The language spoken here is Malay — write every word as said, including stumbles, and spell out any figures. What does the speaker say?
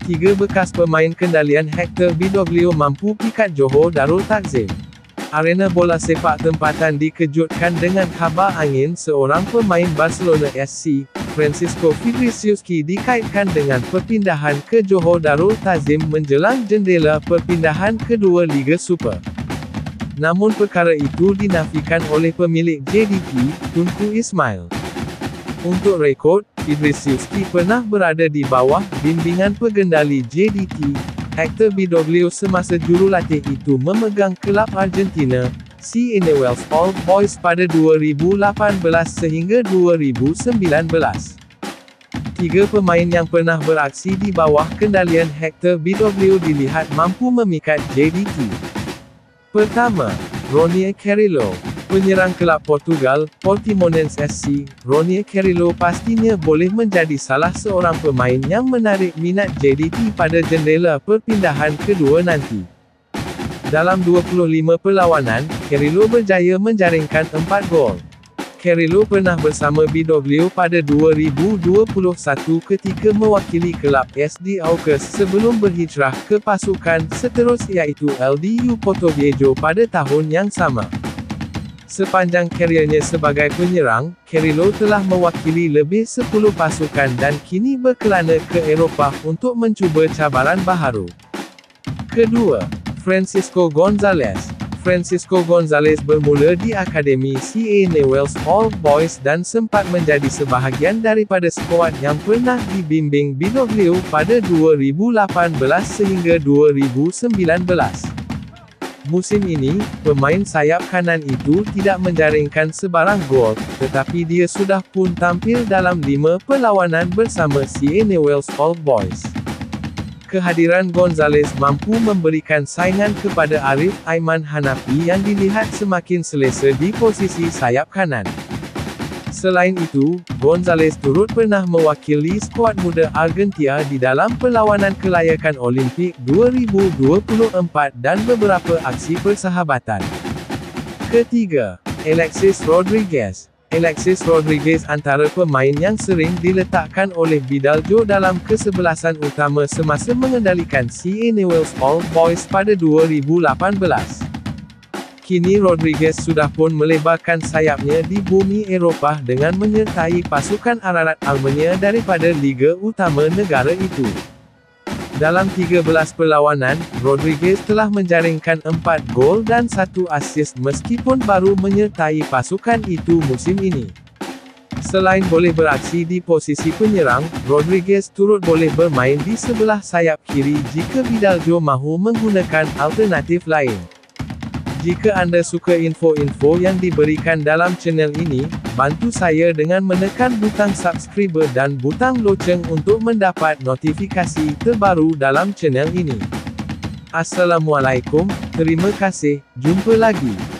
Tiga bekas pemain kendalian Hector B W mampu pikat Johor Darul Takzim. Arena bola sepak tempatan dikejutkan dengan khabar angin seorang pemain Barcelona F C, Francisco Fidriciuski dikaitkan dengan perpindahan ke Johor Darul Takzim menjelang jendela perpindahan kedua Liga Super. Namun perkara itu dinafikan oleh pemilik J D T, Tunku Ismail. Untuk rekod, Fidriciuski pernah berada di bawah bimbingan pengendali J D T, Hector B W semasa jurulatih itu memegang kelab Argentina, C Newell's Old Boys pada dua ribu lapan belas sehingga dua ribu sembilan belas. Tiga pemain yang pernah beraksi di bawah kendalian Hector B W dilihat mampu memikat J D T. Pertama, Ronier Carrillo. Penyerang kelab Portugal, Portimonense F C, Ronier Carrillo pastinya boleh menjadi salah seorang pemain yang menarik minat J D T pada jendela perpindahan kedua nanti. Dalam dua puluh lima perlawanan, Carrillo berjaya menjaringkan empat gol. Carrillo pernah bersama B W pada dua ribu dua puluh satu ketika mewakili kelab S D Aucas sebelum berhijrah ke pasukan seterus iaitu L D U Portoviejo pada tahun yang sama. Sepanjang kariernya sebagai penyerang, Carrillo telah mewakili lebih sepuluh pasukan dan kini berkelana ke Eropah untuk mencuba cabaran baharu. Kedua, Francisco Gonzalez. Francisco Gonzalez bermula di Akademi C A Newell's Old Boys dan sempat menjadi sebahagian daripada skuad yang pernah dibimbing B W pada dua ribu lapan belas sehingga dua ribu sembilan belas. Musim ini, pemain sayap kanan itu tidak menjaringkan sebarang gol, tetapi dia sudah pun tampil dalam lima perlawanan bersama C A Newell's Old Boys. Kehadiran Gonzalez mampu memberikan saingan kepada Arif Aiman Hanafi yang dilihat semakin selesa di posisi sayap kanan. Selain itu, Gonzalez turut pernah mewakili skuad muda Argentina di dalam perlawanan kelayakan Olimpik dua ribu dua puluh empat dan beberapa aksi persahabatan. Ketiga, Alexis Rodriguez. Alexis Rodriguez antara pemain yang sering diletakkan oleh Bidalgo dalam kesebelasan utama semasa mengendalikan C A Newell's Old Boys pada dua ribu lapan belas. Kini Rodriguez sudah pun melebarkan sayapnya di bumi Eropah dengan menyertai pasukan Ararat Armenia daripada Liga Utama negara itu. Dalam tiga belas perlawanan, Rodriguez telah menjaringkan empat gol dan satu assist meskipun baru menyertai pasukan itu musim ini. Selain boleh beraksi di posisi penyerang, Rodriguez turut boleh bermain di sebelah sayap kiri jika Bidalgo mahu menggunakan alternatif lain. Jika anda suka info-info yang diberikan dalam channel ini, bantu saya dengan menekan butang subscribe dan butang loceng untuk mendapat notifikasi terbaru dalam channel ini. Assalamualaikum, terima kasih, jumpa lagi.